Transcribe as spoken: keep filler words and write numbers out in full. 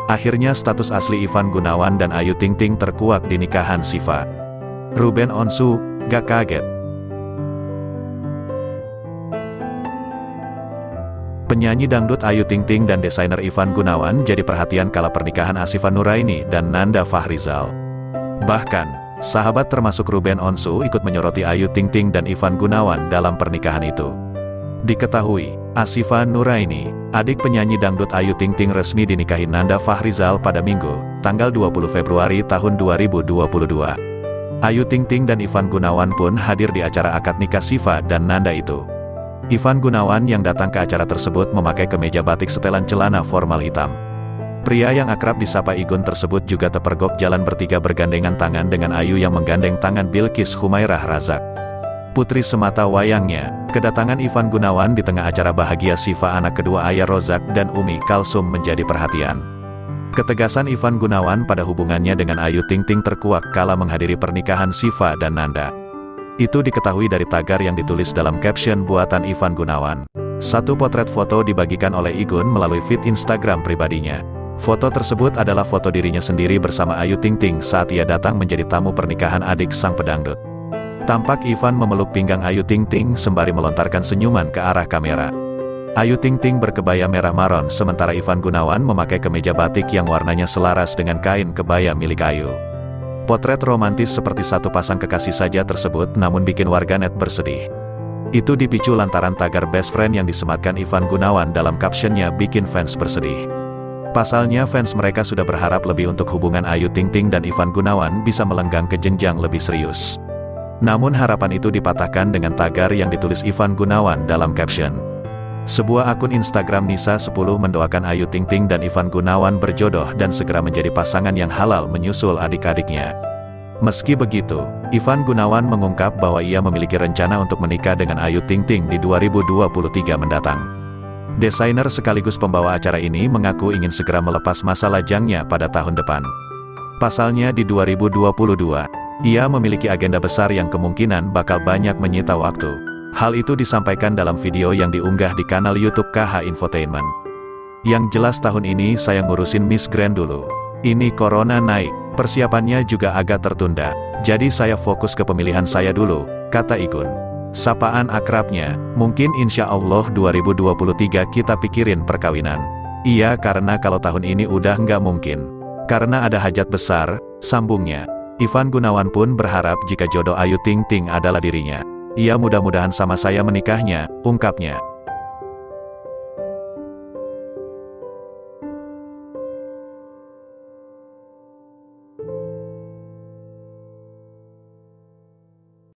Akhirnya status asli Ivan Gunawan dan Ayu Ting Ting terkuak di nikahan Shiva. Ruben Onsu, gak kaget. Penyanyi dangdut Ayu Ting Ting dan desainer Ivan Gunawan jadi perhatian kala pernikahan Ashifa Nuraini dan Nanda Fahrizal. Bahkan, sahabat termasuk Ruben Onsu ikut menyoroti Ayu Ting Ting dan Ivan Gunawan dalam pernikahan itu. Diketahui, Ashifa Nuraini, adik penyanyi dangdut Ayu Ting Ting resmi dinikahi Nanda Fahrizal pada Minggu, tanggal dua puluh Februari tahun dua ribu dua puluh dua. Ayu Ting Ting dan Ivan Gunawan pun hadir di acara akad nikah Shiva dan Nanda itu. Ivan Gunawan yang datang ke acara tersebut memakai kemeja batik setelan celana formal hitam. Pria yang akrab disapa Igun tersebut juga terpergok jalan bertiga bergandengan tangan dengan Ayu yang menggandeng tangan Bilkis Humairah Razak. Putri semata wayangnya, kedatangan Ivan Gunawan di tengah acara bahagia Shiva anak kedua Ayah Rozak dan Umi Kalsum menjadi perhatian. Ketegasan Ivan Gunawan pada hubungannya dengan Ayu Ting Ting terkuak kala menghadiri pernikahan Shiva dan Nanda. Itu diketahui dari tagar yang ditulis dalam caption buatan Ivan Gunawan. Satu potret foto dibagikan oleh Igun melalui feed Instagram pribadinya. Foto tersebut adalah foto dirinya sendiri bersama Ayu Ting Ting saat ia datang menjadi tamu pernikahan adik sang pedangdut. Tampak Ivan memeluk pinggang Ayu Ting Ting sembari melontarkan senyuman ke arah kamera. Ayu Ting Ting berkebaya merah maron sementara Ivan Gunawan memakai kemeja batik yang warnanya selaras dengan kain kebaya milik Ayu. Potret romantis seperti satu pasang kekasih saja tersebut namun bikin warganet bersedih. Itu dipicu lantaran tagar best friend yang disematkan Ivan Gunawan dalam captionnya bikin fans bersedih. Pasalnya fans mereka sudah berharap lebih untuk hubungan Ayu Ting Ting dan Ivan Gunawan bisa melenggang ke jenjang lebih serius. Namun harapan itu dipatahkan dengan tagar yang ditulis Ivan Gunawan dalam caption. Sebuah akun Instagram Nisa sepuluh mendoakan Ayu Ting Ting dan Ivan Gunawan berjodoh dan segera menjadi pasangan yang halal menyusul adik-adiknya. Meski begitu, Ivan Gunawan mengungkap bahwa ia memiliki rencana untuk menikah dengan Ayu Ting Ting di dua ribu dua puluh tiga mendatang. Desainer sekaligus pembawa acara ini mengaku ingin segera melepas masa lajangnya pada tahun depan. Pasalnya di dua ribu dua puluh dua, ia memiliki agenda besar yang kemungkinan bakal banyak menyita waktu. Hal itu disampaikan dalam video yang diunggah di kanal YouTube K H Infotainment. Yang jelas tahun ini saya ngurusin Miss Grand dulu. Ini corona naik, persiapannya juga agak tertunda. Jadi saya fokus ke pemilihan saya dulu, kata Igun. Sapaan akrabnya, mungkin insya Allah dua ribu dua puluh tiga kita pikirin perkawinan. Iya karena kalau tahun ini udah nggak mungkin. Karena ada hajat besar, sambungnya. Ivan Gunawan pun berharap jika jodoh Ayu Ting Ting adalah dirinya. Ia mudah-mudahan sama saya menikahnya, ungkapnya.